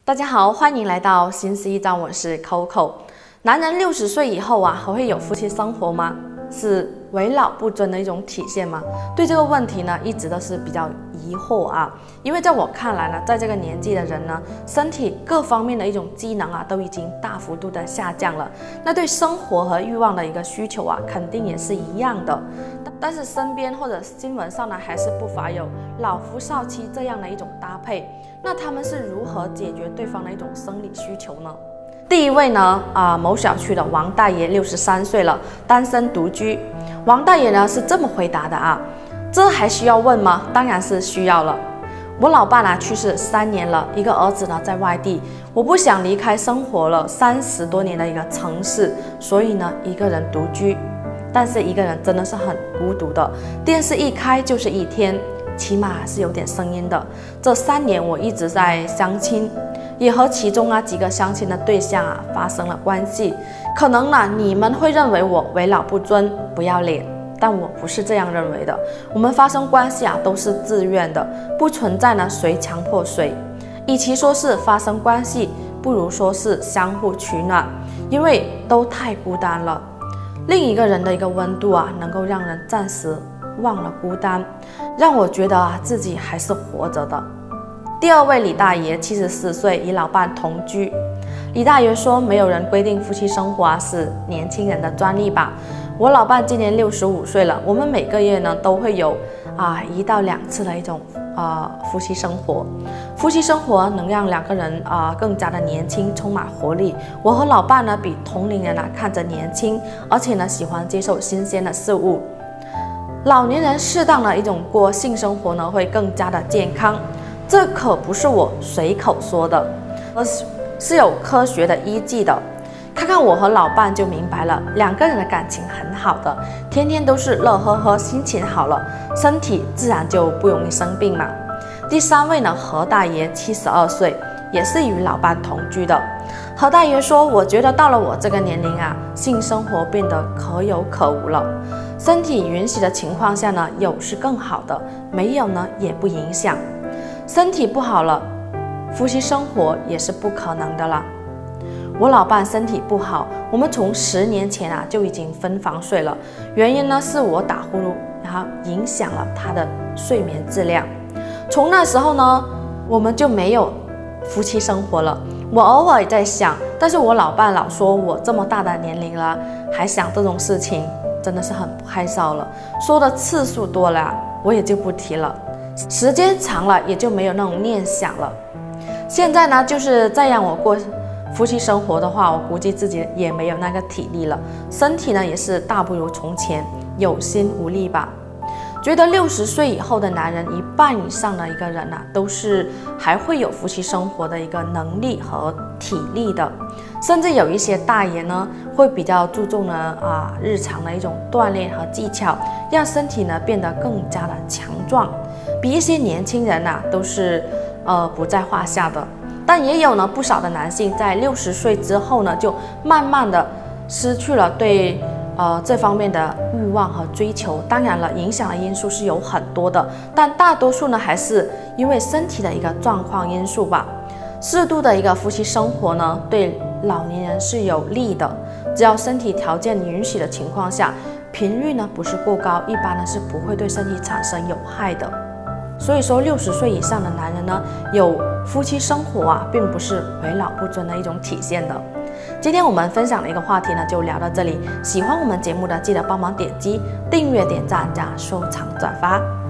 大家好，欢迎来到新思一章，我是 Coco。男人60岁以后啊，还会有夫妻生活吗？是为老不尊的一种体现吗？对这个问题呢，一直都是比较疑惑啊。因为在我看来呢，在这个年纪的人呢，身体各方面的一种机能啊，都已经大幅度的下降了。那对生活和欲望的一个需求啊，肯定也是一样的。但是身边或者新闻上呢，还是不乏有老夫少妻这样的一种搭配。那他们是如何解决对方的一种生理需求呢？第一位呢，某小区的王大爷63岁了，单身独居。王大爷呢是这么回答的啊，这还需要问吗？当然是需要了。我老爸呢去世3年了，一个儿子呢在外地，我不想离开生活了30多年的一个城市，所以呢一个人独居。但是一个人真的是很孤独的，电视一开就是一天，起码是有点声音的。这3年我一直在相亲，也和其中几个相亲的对象发生了关系。可能呢你们会认为我为老不尊、不要脸，但我不是这样认为的。我们发生关系都是自愿的，不存在呢谁强迫谁。与其说是发生关系，不如说是相互取暖，因为都太孤单了。另一个人的一个温度能够让人暂时忘了孤单，让我觉得自己还是活着的。第二位李大爷74岁，与老伴同居。李大爷说，没有人规定夫妻生活是年轻人的专利吧。我老伴今年65岁了，我们每个月呢都会有1到2次的一种夫妻生活。夫妻生活能让2个人更加的年轻，充满活力。我和老伴呢比同龄人看着年轻，而且呢喜欢接受新鲜的事物。老年人适当的一种过性生活呢会更加的健康，这可不是我随口说的，而是有科学的依据的。看看我和老伴就明白了，2个人的感情很好的，天天都是乐呵呵，心情好了，身体自然就不容易生病嘛。第3位呢，何大爷72岁，也是与老伴同居的。何大爷说，我觉得到了我这个年龄性生活变得可有可无了。身体允许的情况下呢，有是更好的，没有呢也不影响。身体不好了，夫妻生活也是不可能的了。我老伴身体不好，我们从10年前就已经分房睡了，原因呢是我打呼噜，然后影响了他的睡眠质量。从那时候呢，我们就没有夫妻生活了。我偶尔也在想，但是我老伴老说我这么大的年龄了，还想这种事情，真的是很不害臊了。说的次数多了，我也就不提了。时间长了，也就没有那种念想了。现在呢，就是再让我过夫妻生活的话，我估计自己也没有那个体力了，身体呢也是大不如从前，有心无力吧。觉得60岁以后的男人，1半以上的一个人都是还会有夫妻生活的一个能力和体力的，甚至有一些大爷呢会比较注重呢日常的一种锻炼和技巧，让身体呢变得更加的强壮，比一些年轻人都是不在话下的。但也有呢不少的男性在60岁之后呢，就慢慢的失去了对这方面的欲望和追求。当然了，影响的因素是有很多的，但大多数呢还是因为身体的一个状况因素吧。适度的一个夫妻生活呢，对老年人是有利的，只要身体条件允许的情况下，频率呢不是过高，一般呢是不会对身体产生有害的。所以说60岁以上的男人呢，有夫妻生活并不是为老不尊的一种体现的。今天我们分享的一个话题呢，就聊到这里。喜欢我们节目的，记得帮忙点击订阅、点赞、加收藏、转发。